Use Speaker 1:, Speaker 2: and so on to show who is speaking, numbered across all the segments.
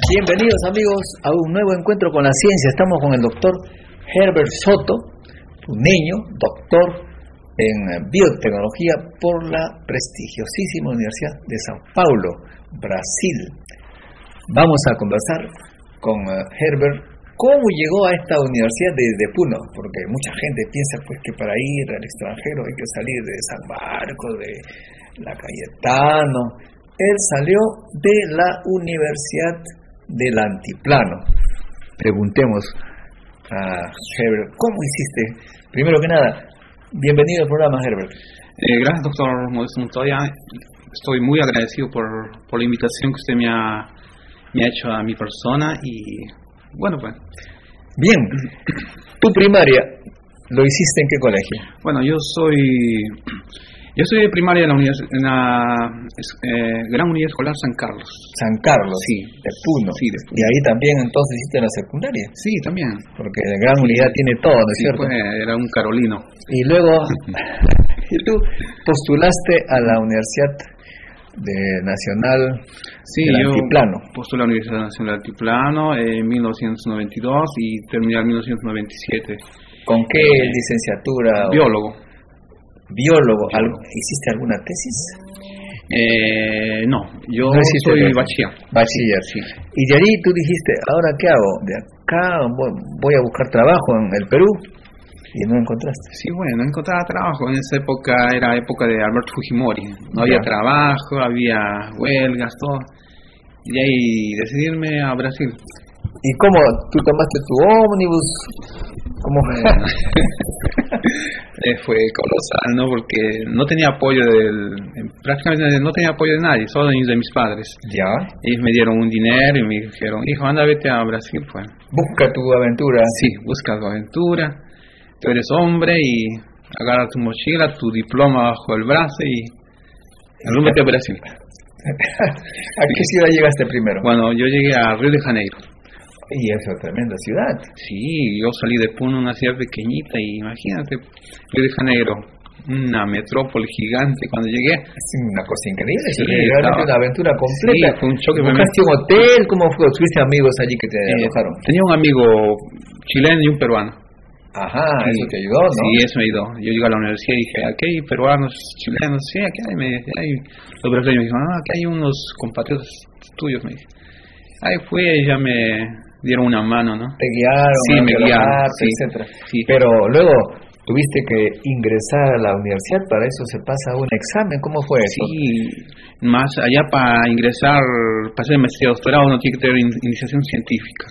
Speaker 1: Bienvenidos amigos a un nuevo encuentro con la ciencia. Estamos con el doctor Herbert Soto, puneño, doctor en biotecnología por la prestigiosísima Universidad de São Paulo, Brasil. Vamos a conversar con Herbert cómo llegó a esta universidad desde Puno, porque mucha gente piensa pues que para ir al extranjero hay que salir de San Marcos, de la Cayetano. Él salió de la Universidad del Altiplano. Preguntemos a Herbert, ¿cómo hiciste? Primero que nada, bienvenido al programa, Herbert.
Speaker 2: Gracias, doctor Modesto Montoya. Estoy muy agradecido por la invitación que usted me ha hecho a mi persona y bueno, pues.
Speaker 1: Bien, tu primaria, ¿lo hiciste en qué colegio?
Speaker 2: Bueno, yo soy de primaria en la Gran Unidad Escolar San Carlos.
Speaker 1: San Carlos,
Speaker 2: sí,
Speaker 1: de Puno.
Speaker 2: Sí, de Puno.
Speaker 1: Y ahí también entonces hiciste la secundaria.
Speaker 2: Sí, también.
Speaker 1: Porque la Gran Unidad tiene todo, ¿no es cierto?
Speaker 2: Pues, era un carolino.
Speaker 1: Y luego, y tú postulaste a la Universidad Nacional del Altiplano.
Speaker 2: Sí, yo postulé a la Universidad Nacional del Altiplano en 1992 y terminé en 1997.
Speaker 1: ¿Con qué licenciatura?
Speaker 2: Biólogo.
Speaker 1: Biólogo. ¿Hiciste alguna tesis?
Speaker 2: No, yo soy bachiller.
Speaker 1: Bachiller,
Speaker 2: sí.
Speaker 1: Y de ahí tú dijiste, ¿ahora qué hago? De acá voy a buscar trabajo en el Perú. Y no encontraste.
Speaker 2: Sí, bueno, no encontraba trabajo. En esa época era época de Alberto Fujimori. No había trabajo, había huelgas, todo. Y de ahí decidirme a Brasil.
Speaker 1: ¿Y cómo? ¿Tú tomaste tu ómnibus? ¿Cómo
Speaker 2: fue colosal, ¿no? Porque no tenía apoyo prácticamente no tenía apoyo de nadie, solo de mis padres.
Speaker 1: Ya.
Speaker 2: Ellos me dieron un dinero y me dijeron, hijo, anda, vete a Brasil, pues.
Speaker 1: Busca tu aventura.
Speaker 2: Sí, busca tu aventura. Tú eres hombre y agarra tu mochila, tu diploma bajo el brazo y arrúmbate a Brasil.
Speaker 1: ¿A qué ciudad llegaste primero?
Speaker 2: Bueno, yo llegué a Río de Janeiro.
Speaker 1: Y es una tremenda ciudad.
Speaker 2: Sí, yo salí de Puno, una ciudad pequeñita, y imagínate, Río de Janeiro, una metrópoli gigante. Cuando llegué,
Speaker 1: es una cosa increíble,
Speaker 2: sí,
Speaker 1: realmente una aventura completa.
Speaker 2: Sí, fue un choque.
Speaker 1: ¿Buscaste un hotel? ¿Cómo fue? ¿Tuviste amigos allí que te alojaron?
Speaker 2: Tenía un amigo chileno y un peruano.
Speaker 1: Ajá,
Speaker 2: sí,
Speaker 1: eso te ayudó, ¿no?
Speaker 2: Sí, eso me ayudó. Yo llegué a la universidad y dije, aquí hay peruanos, chilenos, sí, aquí hay los brasileños. Me dijeron, aquí hay unos compatriotas tuyos, me dije. Ahí fui y ya me dieron una mano, ¿no?
Speaker 1: Te guiaron,
Speaker 2: sí, me guiaron, sí,
Speaker 1: etcétera.
Speaker 2: Sí.
Speaker 1: Pero luego tuviste que ingresar a la universidad, para eso se pasa un examen, ¿cómo fue eso?
Speaker 2: Sí, más allá para ingresar, para hacer maestría o doctorado, uno tiene que tener iniciación científica.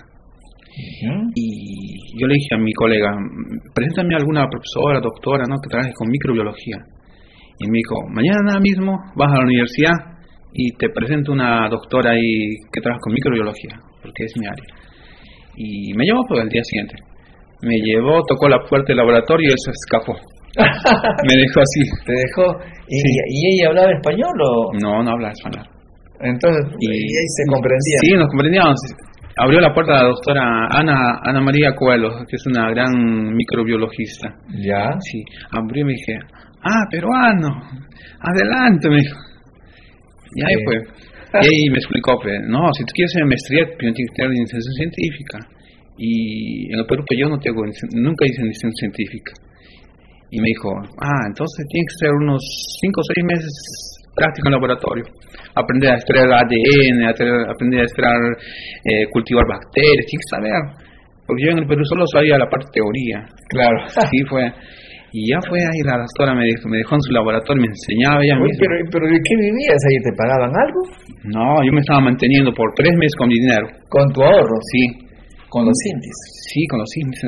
Speaker 2: Y yo le dije a mi colega, preséntame alguna profesora, doctora, ¿no?, que trabaje con microbiología. Y me dijo, mañana mismo vas a la universidad y te presento una doctora ahí que trabaja con microbiología, porque es mi área. Y me llevó por el día siguiente. Me llevó, tocó la puerta del laboratorio y él se escapó. Me dejó así.
Speaker 1: ¿Te dejó? ¿Y,
Speaker 2: sí.
Speaker 1: ¿Y ella hablaba español o...?
Speaker 2: No hablaba español.
Speaker 1: Entonces, y ahí se comprendía.
Speaker 2: Sí, nos comprendíamos. Abrió la puerta la doctora Ana María Coelho, que es una gran microbiologista.
Speaker 1: ¿Ya?
Speaker 2: Sí, abrió y me dije, peruano, adelante, me dijo. Y ahí fue. Y ahí me explicó, no, si tú quieres hacer maestría, tienes que tener iniciación científica. Y en el Perú yo nunca hice iniciación científica. Y me dijo, entonces tiene que ser unos 5 o 6 meses práctico en laboratorio. Aprender a extraer ADN, aprender a extraer, cultivar bacterias, tienes que saber. Porque yo en el Perú solo sabía la parte teoría.
Speaker 1: Claro.
Speaker 2: Sí, fue. Y ya fue ahí, la doctora me dejó en su laboratorio, me enseñaba ella misma.
Speaker 1: Pero ¿de qué vivías ahí? ¿Te pagaban algo?
Speaker 2: No, yo me estaba manteniendo por 3 meses con mi dinero.
Speaker 1: ¿Con tu ahorro?
Speaker 2: Sí.
Speaker 1: ¿Con los índices?
Speaker 2: Sí, con los índices.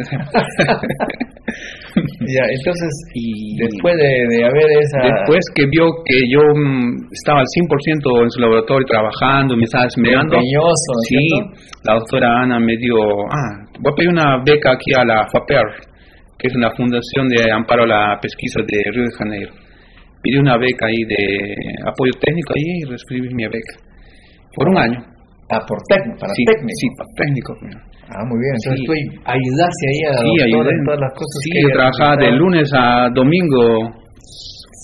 Speaker 1: Ya, entonces, después de haber
Speaker 2: Después que vio que yo estaba al 100% en su laboratorio trabajando, me estaba esmerando.
Speaker 1: Empeñoso, ¿no?
Speaker 2: Sí, la doctora Ana me dio, voy a pedir una beca aquí a la FAPER, que es una fundación de amparo a la pesquisa de Río de Janeiro. Pidí una beca ahí de apoyo técnico ahí y recibí mi beca. Por un año.
Speaker 1: Por técnico, para técnico.
Speaker 2: Sí, para técnico.
Speaker 1: Muy bien. Entonces tú ayudaste ahí a la doctora en todas las cosas.
Speaker 2: Sí, yo trabajaba de lunes a domingo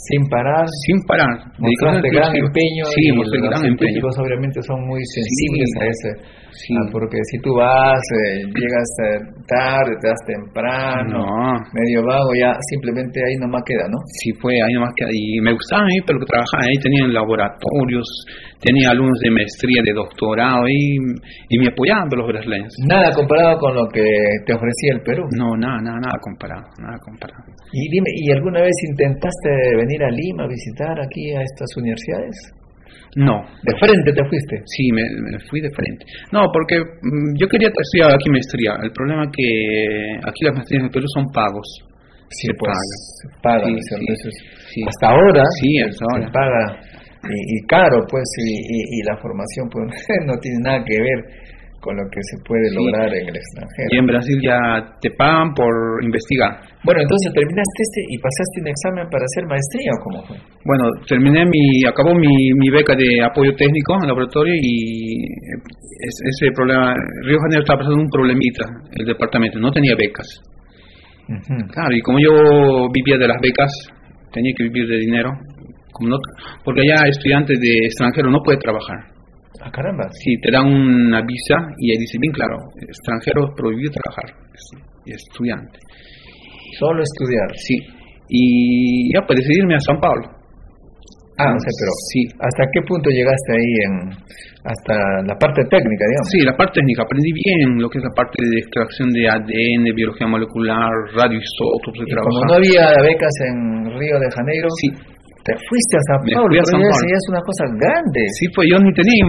Speaker 1: Sin parar.
Speaker 2: Sin parar.
Speaker 1: Mostraste gran empeño.
Speaker 2: Sí,
Speaker 1: y
Speaker 2: mostré
Speaker 1: los
Speaker 2: gran empeño.
Speaker 1: científicos obviamente son muy sensibles a ese.
Speaker 2: Sí.
Speaker 1: Porque si tú vas, llegas tarde, te das temprano, medio vago, ya simplemente ahí nomás queda, ¿no?
Speaker 2: Sí, fue ahí nomás queda. Y me gustaba a mí, pero que trabajaba ahí, tenían laboratorios, tenía alumnos de maestría, de doctorado, y me apoyaban los brasileños.
Speaker 1: Nada comparado con lo que te ofrecía el Perú.
Speaker 2: No, nada comparado.
Speaker 1: Y dime, ¿y alguna vez intentaste venir a Lima a visitar aquí a estas universidades?
Speaker 2: No.
Speaker 1: ¿De frente te fuiste?
Speaker 2: Sí, me fui de frente. No, porque yo quería estudiar aquí maestría. El problema es que aquí las maestrías en el Perú son pagos.
Speaker 1: Sí,
Speaker 2: se
Speaker 1: pues,
Speaker 2: pagan.
Speaker 1: se pagan.
Speaker 2: Sí.
Speaker 1: Hasta ahora,
Speaker 2: sí, hasta ahora
Speaker 1: se paga. Y caro, pues, y la formación pues no tiene nada que ver con lo que se puede lograr en el extranjero.
Speaker 2: Y en Brasil ya te pagan por investigar.
Speaker 1: Bueno, entonces terminaste y pasaste un examen para hacer maestría, ¿o cómo fue?
Speaker 2: Bueno, acabó mi beca de apoyo técnico en el laboratorio, y ese problema, Río de Janeiro estaba pasando un problemita, el departamento, no tenía becas.
Speaker 1: Uh-huh.
Speaker 2: Claro, y como yo vivía de las becas, tenía que vivir de dinero, porque allá estudiantes de extranjero no puede trabajar.
Speaker 1: Ah, caramba.
Speaker 2: Sí, te dan una visa y ahí dice bien claro, extranjero prohibido trabajar, y estudiante.
Speaker 1: Solo estudiar.
Speaker 2: Sí, y ya pues decidí irme a São Paulo.
Speaker 1: Ah, o sea, pero
Speaker 2: sí.
Speaker 1: ¿Hasta qué punto llegaste ahí hasta la parte técnica, digamos?
Speaker 2: Sí, la parte técnica, aprendí bien lo que es la parte de extracción de ADN, biología molecular, radioisótopos,
Speaker 1: como no había becas en Río de Janeiro,
Speaker 2: sí,
Speaker 1: te fuiste a São Paulo,
Speaker 2: a São Paulo.
Speaker 1: Ya es una cosa grande.
Speaker 2: Sí, pues yo ni tenía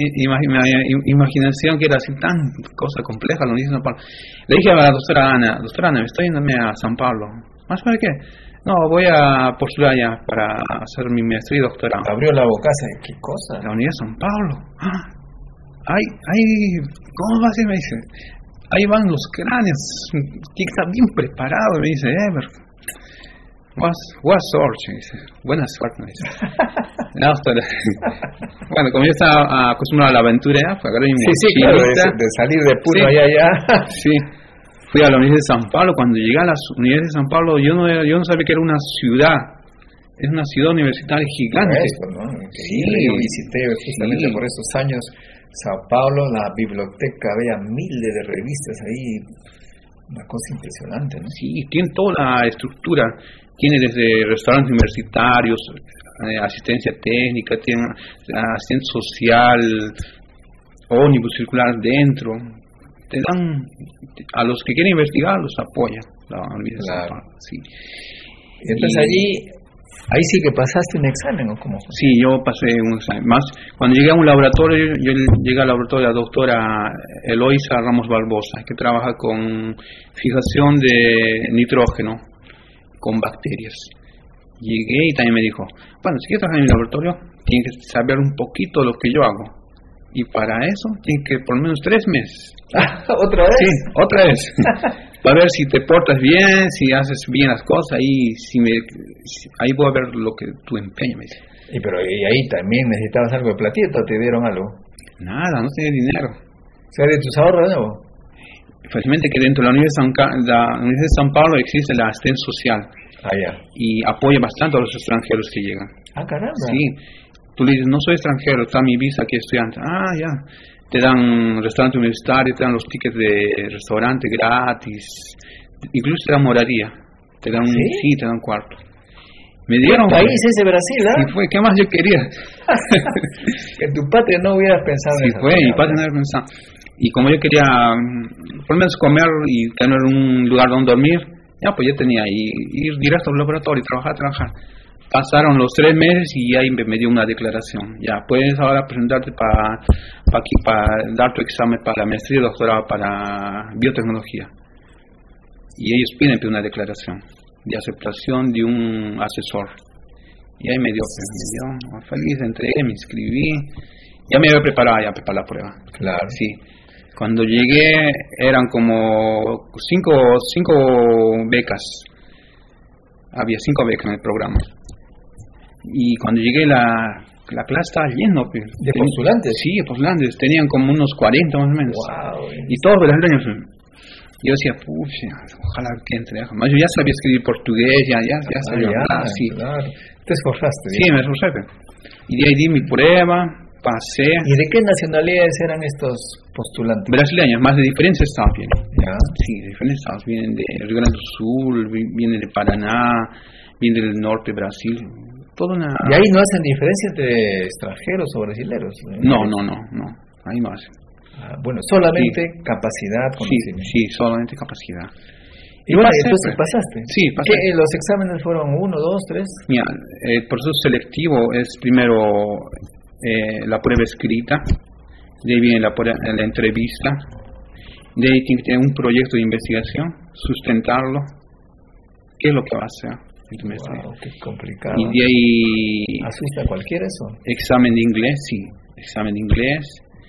Speaker 2: imaginación que era así tan cosa compleja lo que dice São Paulo. Le dije a la doctora Ana, me estoy yéndome a São Paulo. ¿Más para qué? No, voy a postular ya para hacer mi maestría y doctorado.
Speaker 1: Abrió la bocaza, ¿qué cosa?
Speaker 2: La Universidad de São Paulo. ¿Cómo va a ser? Me dice, ahí van los cráneos, que está bien preparado, me dice, What suerte, me dice. Buena suerte, me dice. Bueno, como yo estaba acostumbrado a la aventura, pues agarré mi
Speaker 1: mochilita. Claro, de salir de puro allá.
Speaker 2: Sí. Fui a la Universidad de São Paulo. Cuando llegué a la Universidad de São Paulo, yo no sabía que era una ciudad. Es una ciudad universitaria gigante.
Speaker 1: Esto, ¿no? Increíble. Sí, yo visité justamente por esos años São Paulo, la biblioteca, había miles de revistas ahí. Una cosa impresionante, ¿no?
Speaker 2: Sí, tiene toda la estructura. Tiene desde restaurantes universitarios, asistencia técnica, tiene asistencia social, ómnibus circular dentro. Te dan, a los que quieren investigar, los apoya la Universidad.
Speaker 1: Claro.
Speaker 2: Sí.
Speaker 1: Entonces ahí sí que pasaste un examen, ¿o cómo fue?
Speaker 2: Sí, yo pasé un examen. Más, cuando llegué a un laboratorio, yo llegué al laboratorio de la doctora Eloisa Ramos Barbosa, que trabaja con fijación de nitrógeno con bacterias. Llegué y también me dijo, bueno, si quieres trabajar en mi laboratorio, tienes que saber un poquito lo que yo hago. Y para eso tienes que por lo menos 3 meses.
Speaker 1: ¿Otra vez?
Speaker 2: Sí, otra vez. Para ver si te portas bien, si haces bien las cosas, ahí voy a ver lo que tu empeño, me dice.
Speaker 1: Y ahí también necesitabas algo de platito, ¿te dieron algo?
Speaker 2: Nada, no tenía dinero.
Speaker 1: O sea, ¿de tus ahorros de nuevo?
Speaker 2: Felizmente que dentro de la Universidad de São Paulo existe la asistencia social.
Speaker 1: Ah, ya.
Speaker 2: Y apoya bastante a los extranjeros que llegan.
Speaker 1: Ah, caramba.
Speaker 2: Sí. Tú le dices, no soy extranjero, está mi visa aquí estudiante. Ah, ya. Te dan restaurante universitario, te dan los tickets de restaurante gratis. Incluso te dan moraría. Te dan te dan cuarto. Me dieron.
Speaker 1: ¿Qué país ese Brasil,
Speaker 2: Sí, fue. ¿Qué más yo quería?
Speaker 1: Que en tu patria no hubieras pensado en eso.
Speaker 2: Sí, fue. Mi patria no hubiera pensado. Y como yo quería, por lo menos comer y tener un lugar donde dormir, ya pues yo tenía ir directo al laboratorio y trabajar. Pasaron los 3 meses y ahí me dio una declaración. Ya puedes ahora presentarte para dar tu examen para la maestría y doctorado para biotecnología. Y ellos piden una declaración de aceptación de un asesor. Y ahí me dio feliz, entré, me inscribí. Ya me había preparado para la prueba.
Speaker 1: Claro.
Speaker 2: Sí. Cuando llegué eran como 5 becas. Había 5 becas en el programa. Y cuando llegué la clase estaba lleno.
Speaker 1: ¿De postulantes?
Speaker 2: Sí, postulantes. Tenían como unos 40 más o menos.
Speaker 1: Wow.
Speaker 2: Y todos brasileños. Yo decía, ojalá que entre. Más yo ya sabía escribir portugués, ya sabía hablar. Sí.
Speaker 1: Claro. te esforzaste.
Speaker 2: Sí, me esforcé. Y de ahí di mi prueba, pasé.
Speaker 1: ¿Y de qué nacionalidades eran estos postulantes?
Speaker 2: Brasileños, más de diferentes estados vienen.
Speaker 1: Ya.
Speaker 2: Sí, de diferentes estados. Vienen de Rio Grande do Sul, vienen de Paraná, vienen del norte de Brasil. Toda una...
Speaker 1: ¿Y ahí no hacen diferencia entre extranjeros o brasileños?
Speaker 2: No. Ahí no hacen.
Speaker 1: Bueno, solamente capacidad, conocimiento.
Speaker 2: Sí, solamente capacidad.
Speaker 1: Y bueno,
Speaker 2: pasé,
Speaker 1: entonces
Speaker 2: pues.
Speaker 1: pasaste.
Speaker 2: Sí, pasé.
Speaker 1: ¿Los exámenes fueron 1, 2, 3?
Speaker 2: Mira, el proceso selectivo es primero la prueba escrita, de ahí viene la entrevista, de ahí tiene que tener un proyecto de investigación, sustentarlo, qué es lo que va a hacer en tu maestría.
Speaker 1: Wow, qué complicado.
Speaker 2: Y de ahí...
Speaker 1: ¿Asusta a cualquiera eso?
Speaker 2: Examen de inglés, sí, examen de inglés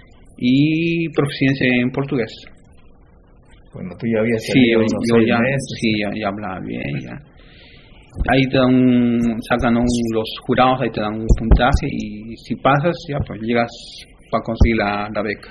Speaker 2: y proficiencia en portugués.
Speaker 1: Bueno, tú ya habías
Speaker 2: Sí,
Speaker 1: salido unos 6
Speaker 2: ya,
Speaker 1: meses.
Speaker 2: sí, ya hablaba bien, ya. Ahí sacan los jurados, ahí te dan un puntaje y si pasas, ya pues llegas para conseguir la beca.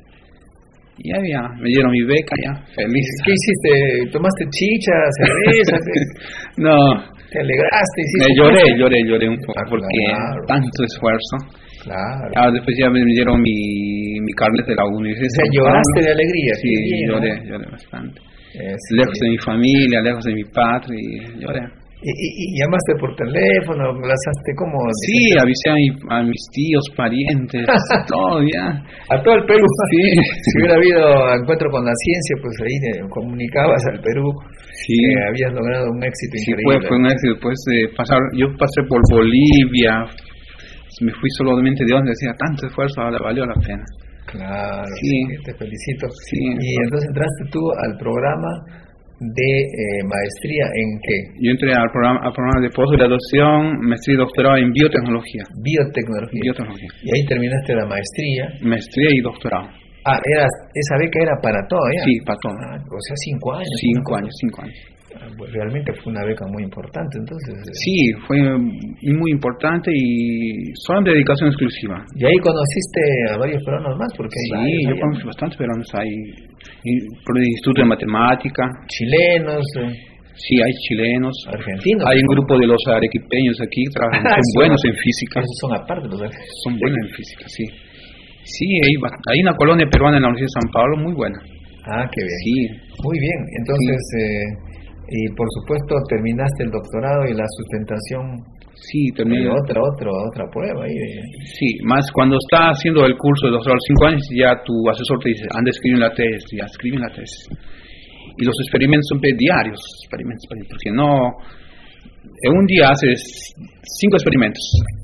Speaker 2: Y ya, me dieron mi beca, ya, feliz.
Speaker 1: ¿Qué hiciste? ¿Tomaste chicha, cerveza?
Speaker 2: No.
Speaker 1: ¿Te alegraste?
Speaker 2: Lloré un poco porque tanto esfuerzo.
Speaker 1: Claro.
Speaker 2: Después ya me dieron mi carnet de la universidad.
Speaker 1: O sea, lloraste de alegría.
Speaker 2: Sí,
Speaker 1: bien,
Speaker 2: lloré bastante.
Speaker 1: Lejos
Speaker 2: de mi familia, lejos de mi patria, y lloré.
Speaker 1: ¿Y llamaste por teléfono? ¿Lanzaste cómo?
Speaker 2: Sí, avisé a mis tíos, parientes, todo ya.
Speaker 1: A todo el Perú.
Speaker 2: Sí.
Speaker 1: Si hubiera habido encuentro con la ciencia, pues ahí comunicabas al Perú que habías logrado un éxito increíble.
Speaker 2: Fue un éxito. Después de yo pasé por Bolivia, me fui solamente de donde decía tanto esfuerzo, ahora valió la pena.
Speaker 1: Claro,
Speaker 2: sí.
Speaker 1: Te felicito.
Speaker 2: Sí.
Speaker 1: Y entonces entraste tú al programa de maestría en qué?
Speaker 2: Yo entré al programa de posgraduación, maestría y doctorado en biotecnología.
Speaker 1: Biotecnología. Y ahí terminaste la maestría.
Speaker 2: Maestría y doctorado.
Speaker 1: Esa beca era para todo, ¿ya?
Speaker 2: Sí, para todo.
Speaker 1: O sea, 5 años.
Speaker 2: 5 años.
Speaker 1: Pues realmente fue una beca muy importante, entonces.
Speaker 2: Sí, fue muy importante y solo en dedicación exclusiva.
Speaker 1: Y ahí conociste a varios peruanos más, porque
Speaker 2: sí, yo conocí bastantes peruanos ahí, por el Instituto de Matemática.
Speaker 1: Chilenos.
Speaker 2: Sí, hay chilenos.
Speaker 1: Argentinos.
Speaker 2: Hay un grupo de los arequipeños aquí, trabajan, son buenos en física.
Speaker 1: Esos son aparte los argentinos.
Speaker 2: Son buenos en física, sí. Sí, hay una colonia peruana en la Universidad de San Pablo muy buena.
Speaker 1: Qué bien.
Speaker 2: Sí.
Speaker 1: Muy bien, entonces... Y por supuesto terminaste el doctorado y la sustentación.
Speaker 2: Sí, terminé.
Speaker 1: Otra prueba ahí.
Speaker 2: Sí, más cuando estás haciendo el curso de doctorado 5 años, ya tu asesor te dice, anda, escribe la tesis, ya escribe la tesis. Y los experimentos son diarios, porque no, en un día haces 5 experimentos,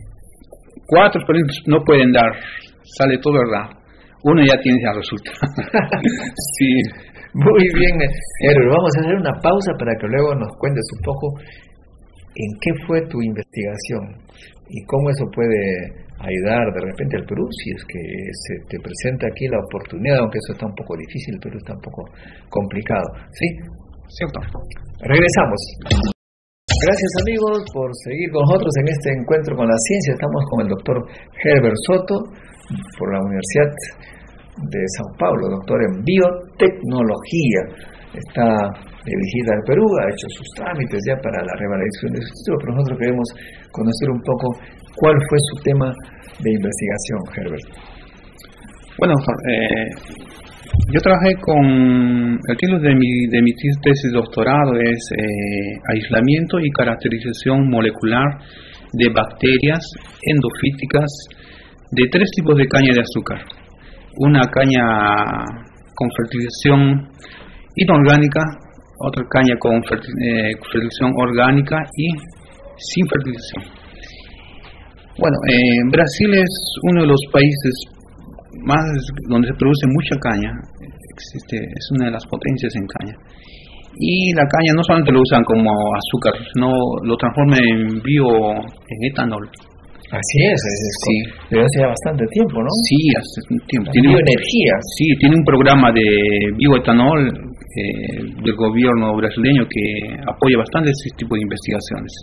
Speaker 2: 4 experimentos no pueden dar, sale todo verdad, uno ya tiene el resultado. Sí.
Speaker 1: Muy bien, Herbert, vamos a hacer una pausa para que luego nos cuentes un poco en qué fue tu investigación y cómo eso puede ayudar de repente al Perú, si es que se te presenta aquí la oportunidad, aunque eso está un poco difícil, el Perú está un poco complicado. ¿Sí?
Speaker 2: Cierto.
Speaker 1: Regresamos. Gracias amigos por seguir con nosotros en este encuentro con la ciencia. Estamos con el doctor Herbert Soto por la Universidad de Sao Paulo, doctor en biotecnología. Está de visita al Perú, ha hecho sus trámites ya para la revalidación de su título, pero nosotros queremos conocer un poco cuál fue su tema de investigación, Herbert.
Speaker 2: Bueno, yo trabajé con el título de mi tesis de doctorado es aislamiento y caracterización molecular de bacterias endofíticas de 3 tipos de caña de azúcar. Una caña con fertilización inorgánica, otra caña con fertilización orgánica y sin fertilización. Bueno, Brasil es uno de los países más donde se produce mucha caña. Es una de las potencias en caña. Y la caña no solamente lo usan como azúcar, sino lo transforman en etanol.
Speaker 1: Así es, sí. Pero hace ya bastante tiempo, ¿no?
Speaker 2: Sí, hace un tiempo.
Speaker 1: Tiene bioenergía.
Speaker 2: Sí, tiene un programa de bioetanol del gobierno brasileño que apoya bastante ese tipo de investigaciones.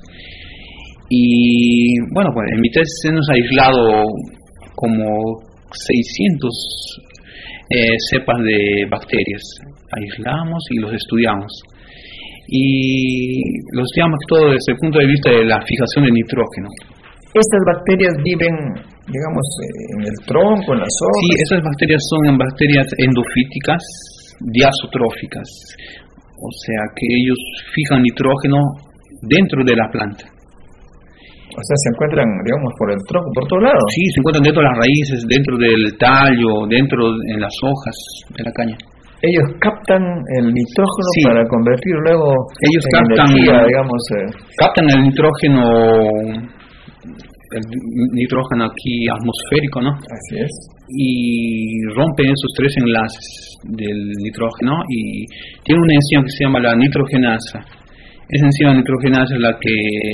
Speaker 2: Y bueno, pues en mi tesis hemos aislado como 600 cepas de bacterias. Aislamos y los estudiamos. y los llama todo desde el punto de vista de la fijación de nitrógeno.
Speaker 1: Estas bacterias viven, digamos, en el tronco, en las hojas.
Speaker 2: Sí, esas bacterias son bacterias endofíticas, diazotróficas, o sea que ellos fijan nitrógeno dentro de la planta.
Speaker 1: O sea, se encuentran, digamos, por el tronco, por todos lados.
Speaker 2: Sí, se encuentran dentro de las raíces, dentro del tallo, dentro en las hojas de la caña.
Speaker 1: Ellos captan el nitrógeno para convertirlo luego en energía, digamos.
Speaker 2: Captan el nitrógeno aquí atmosférico, ¿no?
Speaker 1: Así es.
Speaker 2: Y rompen esos 3 enlaces del nitrógeno y tiene una enzima que se llama la nitrogenasa. Esa enzima nitrogenasa es la que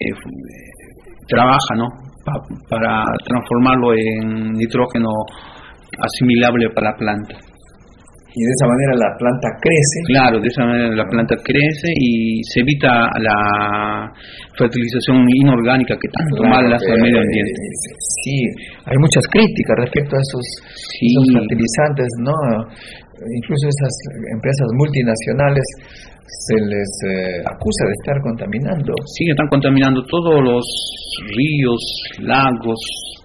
Speaker 2: trabaja, ¿no? Para transformarlo en nitrógeno asimilable para la planta.
Speaker 1: Y de esa manera la planta crece.
Speaker 2: Claro, de esa manera la planta crece y se evita la fertilización inorgánica que tanto mal hace al medio ambiente.
Speaker 1: Sí, hay muchas críticas respecto a esos fertilizantes, ¿no? Incluso esas empresas multinacionales se les acusa de estar contaminando.
Speaker 2: Sí, están contaminando todos los ríos, lagos,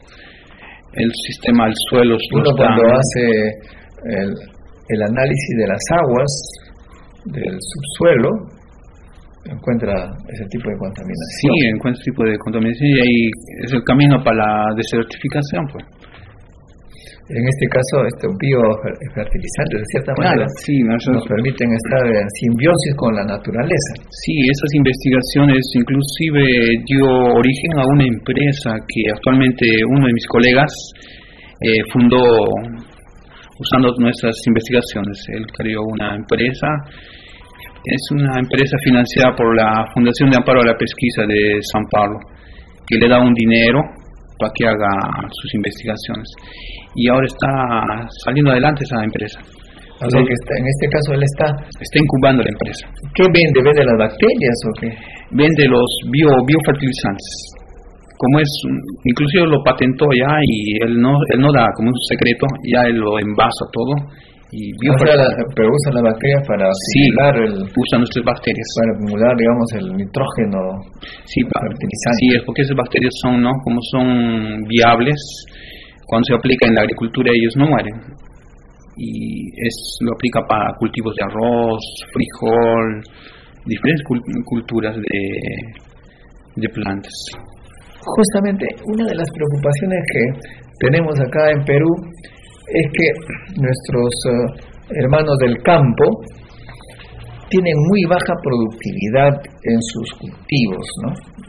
Speaker 2: el sistema del suelo.
Speaker 1: Uno cuando hace el análisis de las aguas del subsuelo encuentra ese tipo de contaminación.
Speaker 2: Sí, encuentra ese tipo de contaminación y ahí es el camino para la desertificación, pues.
Speaker 1: En este caso, estos biofertilizantes, de cierta manera, nos permiten estar en simbiosis con la naturaleza.
Speaker 2: Sí, esas investigaciones inclusive dio origen a una empresa que actualmente uno de mis colegas fundó usando nuestras investigaciones. Él creó una empresa, es una empresa financiada por la Fundación de Amparo a la Pesquisa de San Pablo, que le da un dinero para que haga sus investigaciones. Y ahora está saliendo adelante esa empresa.
Speaker 1: O sea que en este caso él está
Speaker 2: incubando la empresa.
Speaker 1: ¿Qué vende? ¿Vende las bacterias o qué?
Speaker 2: Vende los biofertilizantes. Como inclusive lo patentó ya y él no da como un secreto, ya él lo envasa todo.
Speaker 1: Pero usa las bacterias para acumular
Speaker 2: usa nuestras bacterias.
Speaker 1: Para acumular, digamos, el nitrógeno fertilizante.
Speaker 2: Sí, es porque esas bacterias son, ¿no? Como son viables, cuando se aplica en la agricultura ellos no mueren. Y lo aplica para cultivos de arroz, frijol, diferentes culturas de plantas.
Speaker 1: Justamente una de las preocupaciones que tenemos acá en Perú es que nuestros hermanos del campo tienen muy baja productividad en sus cultivos, ¿no?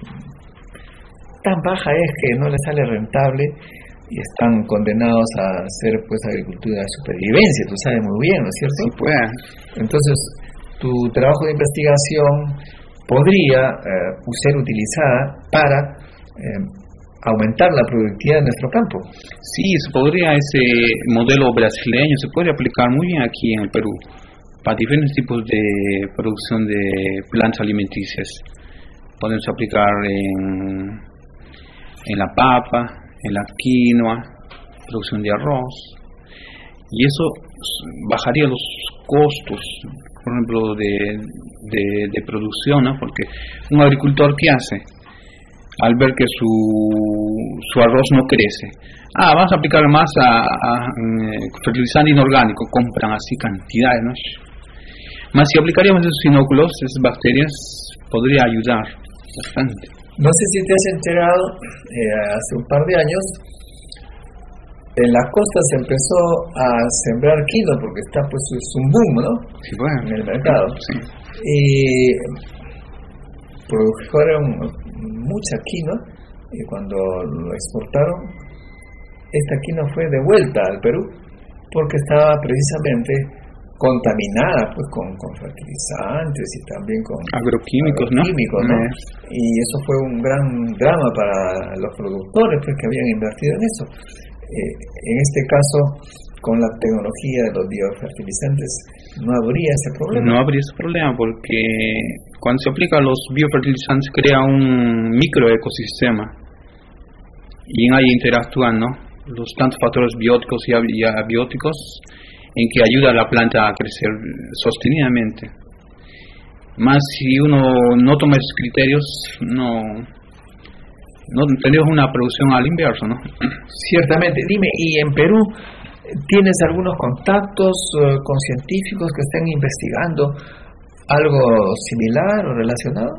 Speaker 1: Tan baja es que no les sale rentable y están condenados a hacer pues agricultura de supervivencia, tú sabes muy bien, ¿no es cierto?
Speaker 2: Sí, pues.
Speaker 1: Entonces, tu trabajo de investigación podría ser utilizada para aumentar la productividad de nuestro campo.
Speaker 2: Sí, se podría, ese modelo brasileño se puede aplicar muy bien aquí en el Perú para diferentes tipos de producción de plantas alimenticias. Podemos aplicar en la papa, en la quinoa, producción de arroz, y eso bajaría los costos, por ejemplo, de producción, ¿no? Porque un agricultor, ¿qué hace? Al ver que su arroz no crece, vamos a aplicar más a fertilizante inorgánico, compran así cantidades, ¿no? Más si aplicaríamos esos inóculos, esas bacterias, podría ayudar bastante.
Speaker 1: No sé si te has enterado, hace un par de años, en la costa se empezó a sembrar quinoa, porque está pues es un boom, ¿no?
Speaker 2: Sí, bueno,
Speaker 1: en el mercado.
Speaker 2: Sí.
Speaker 1: Y produjeron mucha quinoa y cuando lo exportaron, esta quinoa fue devuelta al Perú porque estaba precisamente contaminada pues con fertilizantes y también con
Speaker 2: agroquímicos, ¿no?
Speaker 1: Y eso fue un gran drama para los productores pues, que habían invertido en eso. En este caso, con la tecnología de los biofertilizantes, no habría ese problema.
Speaker 2: No habría ese problema porque cuando se aplican los biofertilizantes crea un microecosistema y ahí interactúan, ¿no? Los tantos factores bióticos y abióticos en que ayuda a la planta a crecer sostenidamente. Más si uno no toma esos criterios, no tenemos una producción al inverso, ¿no?
Speaker 1: Ciertamente. Dime, ¿y en Perú tienes algunos contactos con científicos que estén investigando algo similar o relacionado?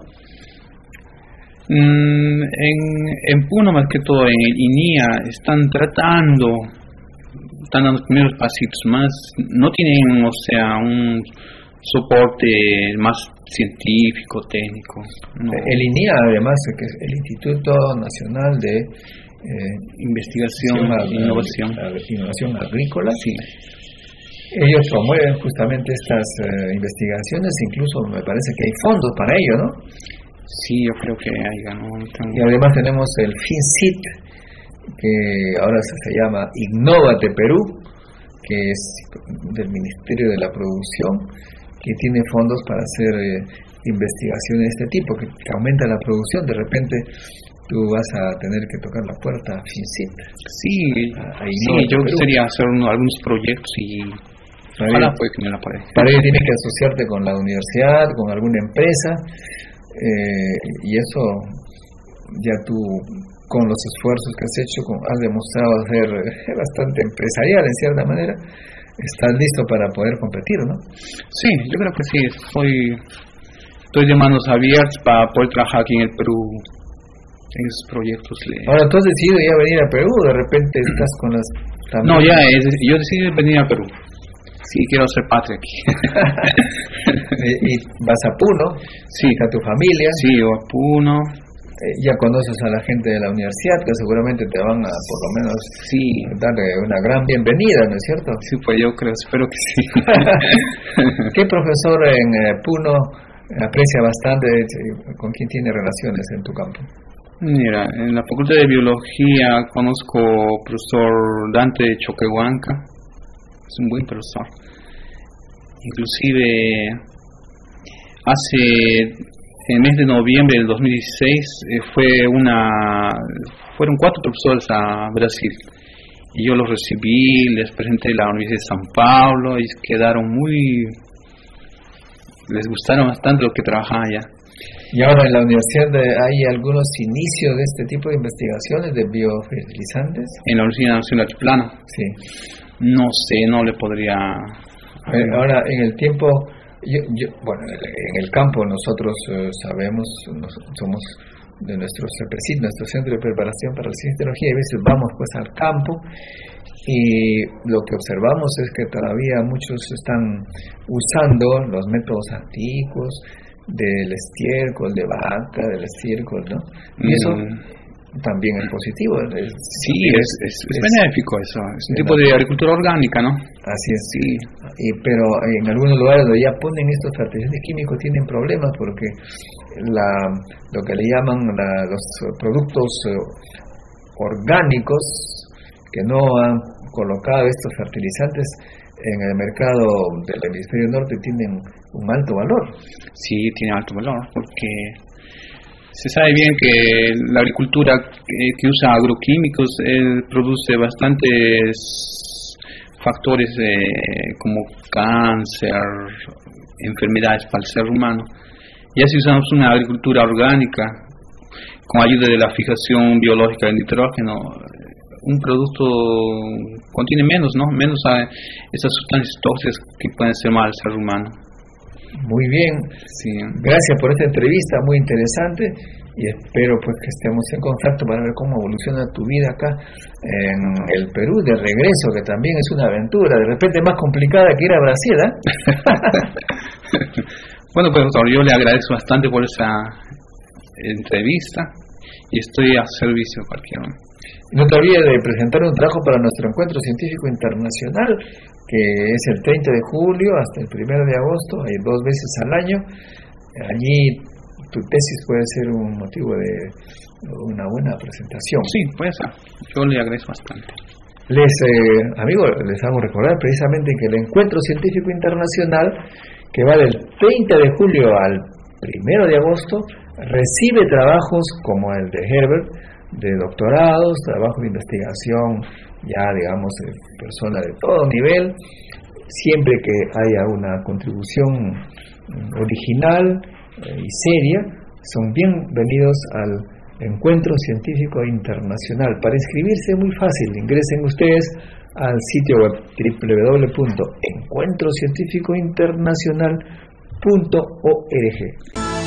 Speaker 2: En Puno, más que todo en el INIA, están dando los primeros pasitos, más no tienen, o sea, un soporte más científico, técnico. No.
Speaker 1: El INIA, además, que es el Instituto Nacional de
Speaker 2: Investigación e
Speaker 1: Innovación Agrícola,
Speaker 2: sí.
Speaker 1: Ellos promueven justamente estas investigaciones, incluso me parece que hay fondos para ello, ¿no?
Speaker 2: Sí, yo creo que hay, ¿no?
Speaker 1: Y además tenemos el FinCit, que ahora se llama Innovate Perú, que es del Ministerio de la Producción, que tiene fondos para hacer investigaciones de este tipo, que aumenta la producción. De repente tú vas a tener que tocar la puerta a FinCit.
Speaker 2: Sí, yo quisiera hacer algunos proyectos y ojalá puede que me la pague.
Speaker 1: Para ello tienes que asociarte con la universidad, con alguna empresa, y eso ya tú, con los esfuerzos que has hecho, has demostrado ser bastante empresarial en cierta manera. Estás listo para poder competir, ¿no?
Speaker 2: Sí, yo creo que sí. Estoy de manos abiertas para poder trabajar aquí en el Perú en esos proyectos.
Speaker 1: Ahora, ¿tú has decidido ya venir a Perú? ¿De repente estás con las...
Speaker 2: No, yo decidí venir a Perú. Sí, quiero ser patria aquí.
Speaker 1: ¿Y vas a Puno?
Speaker 2: Sí.
Speaker 1: ¿A tu familia?
Speaker 2: Sí, yo a Puno.
Speaker 1: Ya conoces a la gente de la universidad, que seguramente te van a, por lo menos, dar una gran bienvenida, ¿no es cierto?
Speaker 2: Sí, pues yo espero que sí.
Speaker 1: ¿Qué profesor en Puno aprecia bastante, con quién tiene relaciones en tu campo?
Speaker 2: Mira, en la Facultad de Biología conozco al profesor Dante Choquehuanca, es un buen profesor. Inclusive en el mes de noviembre del 2016 fueron 4 profesores a Brasil y yo los recibí, les presenté la Universidad de San Paulo y les gustaron bastante lo que trabajaban allá.
Speaker 1: Y ahora en la universidad hay algunos inicios de este tipo de investigaciones de biofertilizantes.
Speaker 2: En la Universidad Nacional Altiplano.
Speaker 1: Sí.
Speaker 2: No sé, no le podría.
Speaker 1: Ahora en el tiempo, bueno, en el campo nosotros sabemos, somos de nuestro CEPRESID, nuestro Centro de Preparación para la Ciencia y Tecnología, y a veces vamos pues al campo y lo que observamos es que todavía muchos están usando los métodos antiguos del estiércol de vaca, del estiércol, ¿no? Y eso también es positivo.
Speaker 2: Sí, es benéfico eso. Es un tipo de agricultura orgánica, ¿no?
Speaker 1: Así es, sí. Pero en algunos lugares donde ya ponen estos fertilizantes químicos tienen problemas porque lo que le llaman los productos orgánicos que no han colocado estos fertilizantes en el mercado del hemisferio norte tienen un alto valor.
Speaker 2: Sí, tiene alto valor porque se sabe bien que la agricultura que usa agroquímicos produce bastantes factores como cáncer, enfermedades para el ser humano. Ya si usamos una agricultura orgánica con ayuda de la fijación biológica del nitrógeno, un producto contiene menos esas sustancias tóxicas que pueden ser mal al ser humano.
Speaker 1: Muy bien,
Speaker 2: sí.
Speaker 1: Gracias por esta entrevista, muy interesante, y espero pues que estemos en contacto para ver cómo evoluciona tu vida acá en el Perú de regreso, que también es una aventura, de repente más complicada que ir a Brasil, ¿eh?
Speaker 2: Bueno, pues doctor, yo le agradezco bastante por esa entrevista y estoy a servicio de cualquiera.
Speaker 1: No te olvides de presentar un trabajo para nuestro encuentro científico internacional, que es el 30 de julio hasta el 1 de agosto, hay 2 veces al año. Allí tu tesis puede ser un motivo de una buena presentación.
Speaker 2: Sí, puede ser. Yo le agradezco bastante.
Speaker 1: Amigos, les hago recordar precisamente que el encuentro científico internacional, que va del 30 de julio al 1 de agosto, recibe trabajos como el de Herbert, de doctorados, trabajos de investigación, ya digamos de personas de todo nivel, siempre que haya una contribución original y seria, son bienvenidos al Encuentro Científico Internacional. Para inscribirse es muy fácil, ingresen ustedes al sitio web www.encuentrocientificointernacional.org.